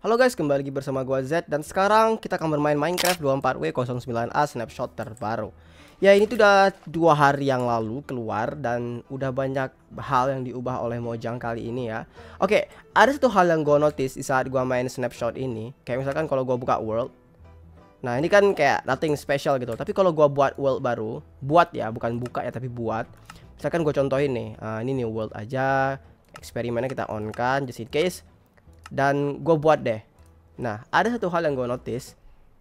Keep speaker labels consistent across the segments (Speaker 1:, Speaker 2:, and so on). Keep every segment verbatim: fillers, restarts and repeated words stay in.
Speaker 1: Halo guys, kembali lagi bersama gua Z dan sekarang kita akan bermain Minecraft dua puluh empat W nol sembilan A snapshot terbaru. Ya, ini tuh udah dua hari yang lalu keluar dan udah banyak hal yang diubah oleh Mojang kali ini ya. Oke, ada satu hal yang gua notice di saat gua main snapshot ini. Kayak misalkan kalau gua buka world. Nah, ini kan kayak nothing special gitu. Tapi kalau gua buat world baru, buat ya, bukan buka ya tapi buat. Misalkan gua contohin nih, uh, ini nih world aja. Eksperimennya kita on kan just in case. Dan gue buat deh. Nah, ada satu hal yang gue notice.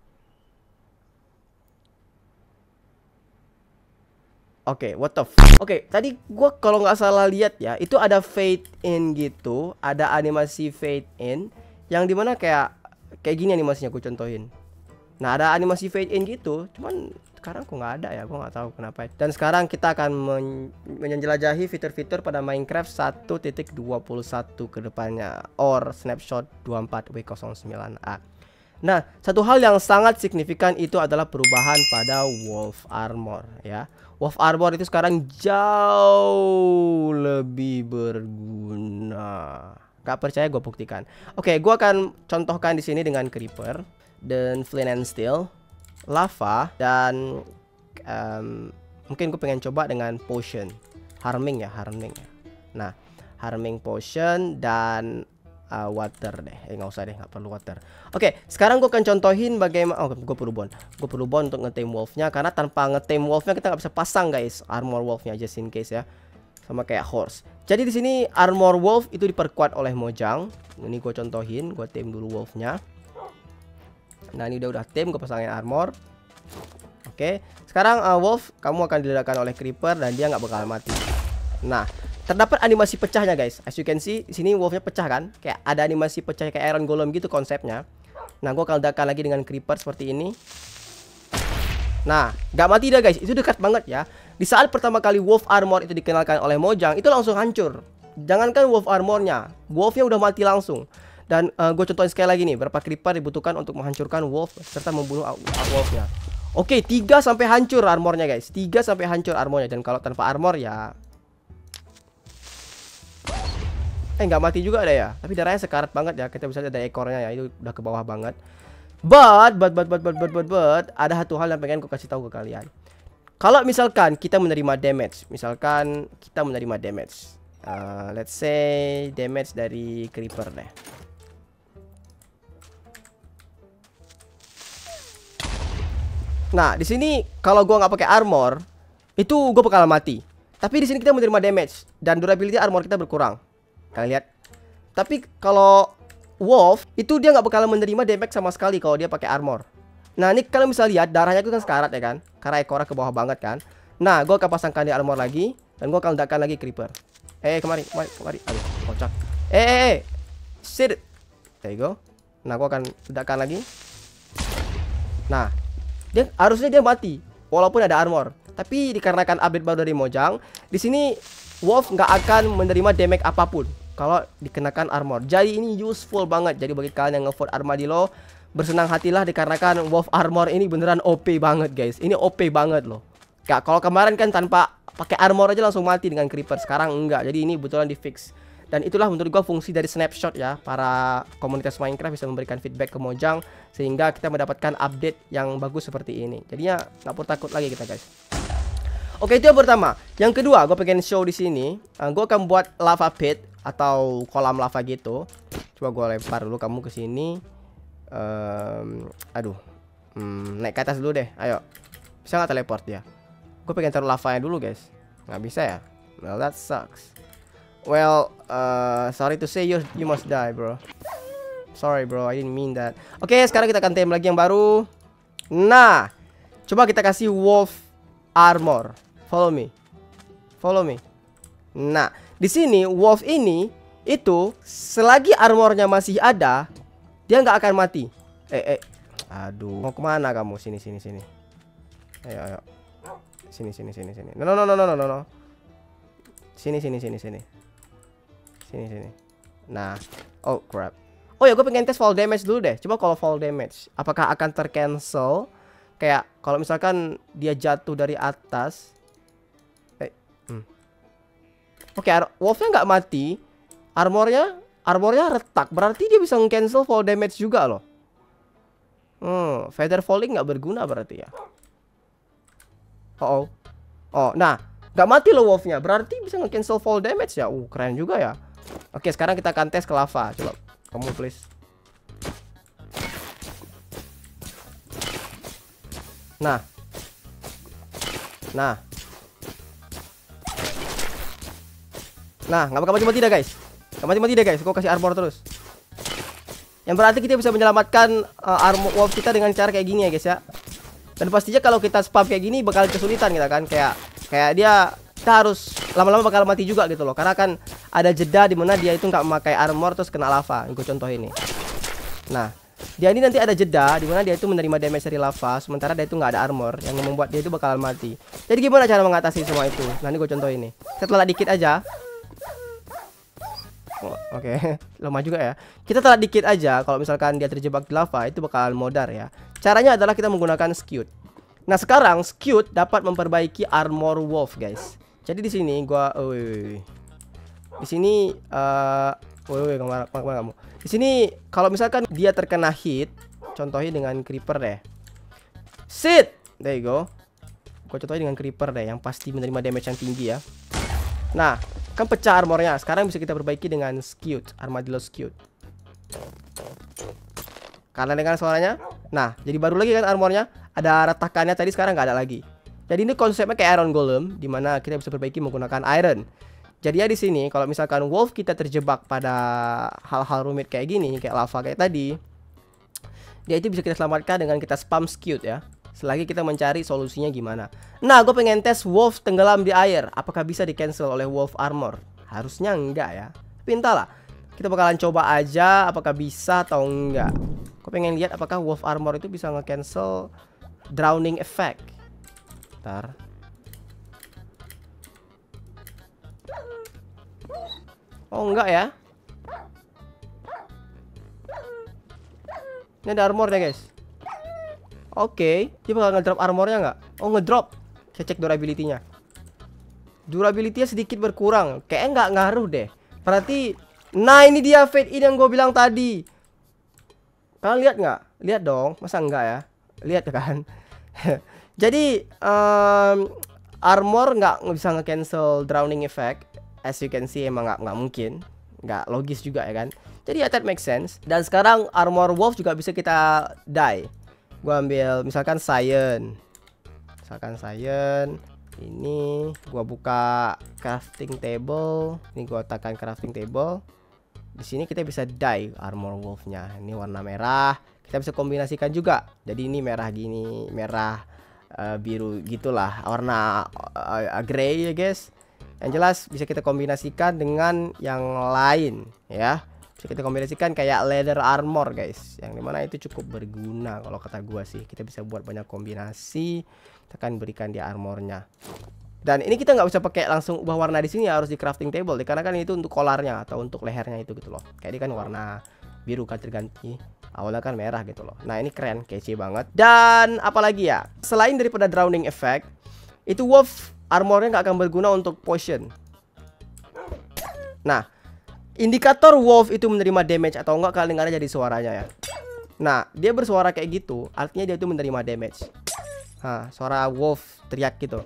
Speaker 1: Oke, okay, what the f. Oke, okay, tadi gue kalau nggak salah lihat ya, itu ada fade in gitu, ada animasi fade in, yang dimana kayak kayak gini animasinya gue contohin. Nah, ada animasi fade in gitu, cuman sekarang kok nggak ada ya, gue nggak tahu kenapa. Dan sekarang kita akan men menjelajahi fitur-fitur pada Minecraft satu titik dua puluh satu ke depannya, or snapshot dua puluh empat W nol sembilan A. Nah, satu hal yang sangat signifikan itu adalah perubahan pada Wolf Armor ya. Wolf Armor itu sekarang jauh lebih berguna. Gak percaya gue buktikan. Oke, gue akan contohkan di sini dengan Creeper dan Flint and Steel, lava, dan um, mungkin gue pengen coba dengan potion harming ya, harming ya. Nah, harming potion dan uh, water deh. Eh nggak usah deh, nggak perlu water. Oke, sekarang gue akan contohin bagaimana. Oh, gue perlu bone. Gue perlu bone untuk ngetame wolfnya, karena tanpa ngetame wolfnya kita nggak bisa pasang guys armor wolfnya, just in case ya. Sama kayak horse. Jadi di sini armor wolf itu diperkuat oleh Mojang. Ini gue contohin, gue tame dulu wolfnya. Nah, ini udah udah tim, gue pasangin armor. Oke, sekarang uh, wolf kamu akan diledakkan oleh creeper dan dia nggak bakal mati. Nah, terdapat animasi pecahnya guys. As you can see, di sini wolfnya pecah kan? Kayak ada animasi pecah kayak Iron Golem gitu konsepnya. Nah, gue akan ledakkan lagi dengan creeper seperti ini. Nah, nggak mati dah guys. Itu dekat banget ya. Di saat pertama kali wolf armor itu dikenalkan oleh Mojang, itu langsung hancur. Jangankan wolf armornya, wolfnya udah mati langsung. Dan uh, gue contohin sekali lagi nih, berapa creeper dibutuhkan untuk menghancurkan wolf serta membunuh wolfnya. Oke, tiga sampai hancur armornya guys. tiga sampai hancur armornya. Dan kalau tanpa armor ya Eh nggak mati juga ada ya. Tapi darahnya sekarat banget ya. Kita bisa lihat ada ekornya ya. Itu udah ke bawah banget. But but but but but but but but ada satu hal yang pengen gue kasih tahu ke kalian. Kalau misalkan kita menerima damage, misalkan kita menerima damage, uh, let's say damage dari creeper deh. Nah, di sini kalau gua nggak pakai armor, itu gua bakal mati. Tapi di sini kita menerima damage dan durability armor kita berkurang. Kalian lihat. Tapi kalau wolf itu dia nggak bakal menerima damage sama sekali kalau dia pakai armor. Nah, ini kalian bisa lihat darahnya itu kan sekarat ya kan? Karena ekornya ke bawah banget kan. Nah, gua akan pasangkan di armor lagi dan gua akan letakkan lagi creeper. Eh, kemari, kemari, kemari. Aduh, kocak. Eh, eh, eh. Sit. There you go. Nah, gua akan letakkan lagi. Nah, dia harusnya dia mati walaupun ada armor, tapi dikarenakan update baru dari Mojang, di sini wolf nggak akan menerima damage apapun kalau dikenakan armor. Jadi ini useful banget. Jadi bagi kalian yang ngevote Armadillo, bersenang hatilah dikarenakan wolf armor ini beneran O P banget guys. Ini O P banget loh. Kak, kalau kemarin kan tanpa pakai armor aja langsung mati dengan creeper, sekarang enggak. Jadi ini betulan di fix. Dan itulah menurut gua fungsi dari snapshot ya. Para komunitas Minecraft bisa memberikan feedback ke Mojang sehingga kita mendapatkan update yang bagus seperti ini. Jadinya nggak perlu takut lagi kita guys. Oke, itu yang pertama. Yang kedua, gue pengen show di sini. Uh, gue akan buat lava pit atau kolam lava gitu. Coba gue lempar dulu kamu ke sini. Um, aduh, hmm, naik ke atas dulu deh. Ayo, bisa nggak teleport ya? Gue pengen taruh lavanya dulu guys. Nggak bisa ya? Well, that sucks. Well, uh, sorry to say you you must die, bro. Sorry, bro. I didn't mean that. Oke, okay, sekarang kita akan tame lagi yang baru. Nah, coba kita kasih wolf armor. Follow me. Follow me. Nah, di sini wolf ini itu selagi armornya masih ada, dia nggak akan mati. Eh, eh. Aduh, mau kemana kamu? Sini, sini, sini. Ayo, ayo. Sini, sini, sini, sini. No, no, no, no, no, no, no. Sini, sini, sini, sini. Sini sini. Nah, oh crap. Oh ya, gue pengen tes fall damage dulu deh. Coba kalau fall damage, apakah akan tercancel? Kayak kalau misalkan dia jatuh dari atas. Eh, hmm. Oke, okay, wolfnya nggak mati, armornya armornya retak, berarti dia bisa cancel fall damage juga loh. Hmm, feather falling nggak berguna berarti ya. Oh, oh, oh, nah, nggak mati loh wolfnya, berarti bisa nge-cancel fall damage ya. Uh, keren juga ya. Oke, sekarang kita akan tes ke lava. Coba, kamu please. Nah, nah, nah, nggak bakal mati-mati dah guys. Nggak mati-mati dah guys. Gue kasih armor terus. Yang berarti kita bisa menyelamatkan uh, armor wolf kita dengan cara kayak gini ya guys ya. Dan pastinya kalau kita spam kayak gini bakal kesulitan kita kan, kayak kayak dia kita harus lama-lama bakal mati juga gitu loh. Karena kan ada jeda di mana dia itu nggak memakai armor terus kena lava. Gue contoh ini. Nah, dia ini nanti ada jeda di mana dia itu menerima damage dari lava, sementara dia itu nggak ada armor yang membuat dia itu bakalan mati. Jadi gimana cara mengatasi semua itu? Nah, ini gue contoh ini. Kita telat dikit aja. Oh, oke, okay. Lama juga ya. Kita telat dikit aja. Kalau misalkan dia terjebak di lava, itu bakalan modar ya. Caranya adalah kita menggunakan skewed. Nah, sekarang skewed dapat memperbaiki armor wolf, guys. Jadi di sini gua, oh, di sini, uh, oh, kemana, kemana kamu? Di sini kalau misalkan dia terkena hit, contohnya dengan creeper deh. Sit, there you go. Gua contohnya dengan creeper deh, yang pasti menerima damage yang tinggi ya. Nah, kan pecah armornya. Sekarang bisa kita perbaiki dengan skewed, armadillo skewed. Karena dengan suaranya. Nah, jadi baru lagi kan armornya. Ada retakannya tadi, sekarang nggak ada lagi. Jadi ini konsepnya kayak Iron Golem, dimana kita bisa perbaiki menggunakan iron. Jadi ya di sini kalau misalkan wolf kita terjebak pada hal-hal rumit kayak gini, kayak lava kayak tadi, dia itu bisa kita selamatkan dengan kita spam skewed ya. Selagi kita mencari solusinya gimana. Nah, gue pengen tes wolf tenggelam di air. Apakah bisa di cancel oleh wolf armor? Harusnya enggak ya. Tapi entahlah. Kita bakalan coba aja apakah bisa atau enggak. Gue pengen lihat apakah wolf armor itu bisa nge-cancel drowning effect. Ntar. Oh enggak ya. Ini ada armor ya guys. Oke, okay. Dia bakal ngedrop armornya nggak? Oh ngedrop. Saya cek durability-nya. Durability-nya sedikit berkurang. Kayaknya nggak ngaruh deh. Berarti, nah ini dia fade in yang gue bilang tadi. Kalian lihat nggak? Lihat dong. Masa enggak ya? Lihat kan? Jadi um, armor nggak bisa nge-cancel drowning effect. As you can see emang nggak nggak mungkin. Nggak logis juga ya kan? Jadi ya that makes sense. Dan sekarang armor wolf juga bisa kita dye. Gua ambil misalkan cyan. Misalkan cyan. Ini gua buka crafting table. Ini gua tekan crafting table. Di sini kita bisa dye armor wolfnya. Ini warna merah. Kita bisa kombinasikan juga. Jadi ini merah gini, merah uh, biru gitulah. Warna uh, grey ya guys. Yang jelas bisa kita kombinasikan dengan yang lain ya. Bisa kita kombinasikan kayak leather armor guys, yang dimana itu cukup berguna kalau kata gua sih. Kita bisa buat banyak kombinasi. Kita akan berikan dia armornya. Dan ini kita nggak bisa pakai langsung ubah warna di sini, harus di crafting table dikarenakan itu untuk kolarnya atau untuk lehernya itu gitu loh. Kayak ini kan warna biru kan terganti. Awalnya kan merah gitu loh. Nah ini keren, kece banget. Dan apalagi ya, selain daripada drowning effect, itu wolf armornya nggak akan berguna untuk potion. Nah, indikator wolf itu menerima damage atau enggak kalian dengar aja di suaranya ya. Nah, dia bersuara kayak gitu, artinya dia itu menerima damage. Nah, suara wolf teriak gitu.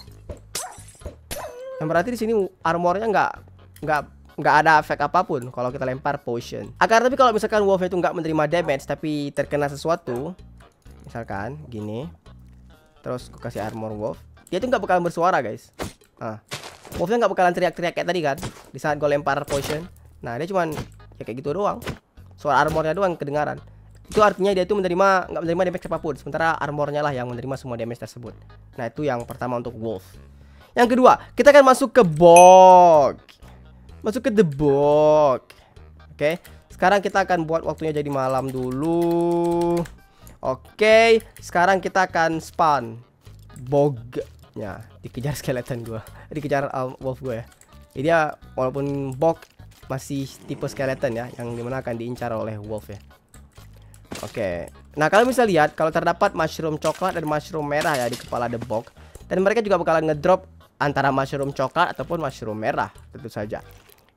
Speaker 1: Yang berarti di sini armornya nggak nggak nggak ada efek apapun kalau kita lempar potion. Akan tapi kalau misalkan wolf itu nggak menerima damage tapi terkena sesuatu, misalkan gini, terus gue kasih armor wolf, dia tuh nggak bakalan bersuara guys. Nah, wolfnya nggak bakalan teriak-teriak kayak tadi kan di saat gue lempar potion. Nah dia cuman ya kayak gitu doang, suara armornya doang kedengaran. Itu artinya dia itu menerima nggak menerima damage apapun, sementara armornya lah yang menerima semua damage tersebut. Nah itu yang pertama untuk wolf. Yang kedua, kita akan masuk ke bog. Masuk ke the bog. Oke, sekarang kita akan buat waktunya jadi malam dulu. Oke, sekarang kita akan spawn bognya. Dikejar skeleton gua, dikejar um, wolf gue ya. Jadi dia walaupun bog masih tipe skeleton ya, yang dimana akan diincar oleh wolf ya. Oke, nah kalian bisa lihat kalau terdapat mushroom coklat dan mushroom merah ya di kepala the bog, dan mereka juga bakalan ngedrop antara mushroom coklat ataupun mushroom merah tentu saja.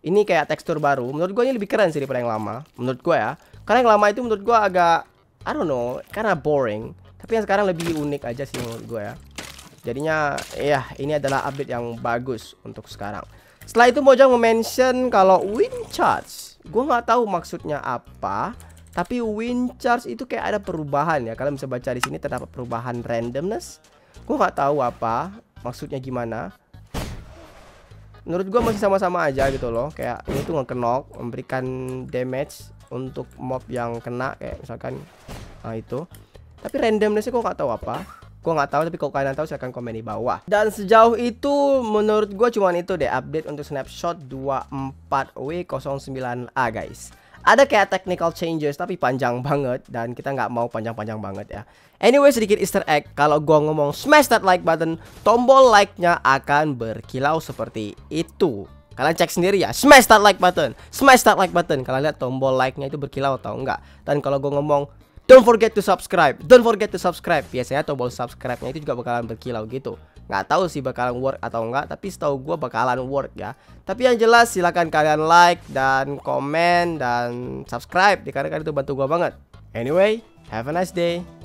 Speaker 1: Ini kayak tekstur baru. Menurut gue ini lebih keren sih daripada yang lama. Menurut gue ya. Karena yang lama itu menurut gue agak, I don't know, karena boring. Tapi yang sekarang lebih unik aja sih menurut gue ya. Jadinya ya ini adalah update yang bagus untuk sekarang. Setelah itu Mojang mention kalau wind charge. Gue nggak tahu maksudnya apa. Tapi wind charge itu kayak ada perubahan ya. Kalian bisa baca di sini terdapat perubahan randomness. Gue nggak tahu apa maksudnya gimana. Menurut gue masih sama-sama aja gitu loh. Kayak ini tuh nge-knock, memberikan damage untuk mob yang kena kayak misalkan nah itu. Tapi randomnessnya gue nggak tahu apa. Gue nggak tahu, tapi kalau kalian tahu silahkan komen di bawah. Dan sejauh itu menurut gue cuman itu deh update untuk snapshot dua puluh empat W nol sembilan A guys. Ada kayak technical changes tapi panjang banget dan kita nggak mau panjang-panjang banget ya. Anyway, sedikit easter egg, kalau gua ngomong smash that like button, tombol like-nya akan berkilau seperti itu. Kalian cek sendiri ya, smash that like button, smash that like button. Kalian lihat tombol like-nya itu berkilau atau enggak. Dan kalau gua ngomong don't forget to subscribe, don't forget to subscribe, biasanya tombol subscribe-nya itu juga bakalan berkilau gitu. Nggak tahu sih bakalan work atau enggak, tapi setahu gue bakalan work ya. Tapi yang jelas silahkan kalian like dan komen dan subscribe, karena itu bantu gue banget. Anyway, have a nice day.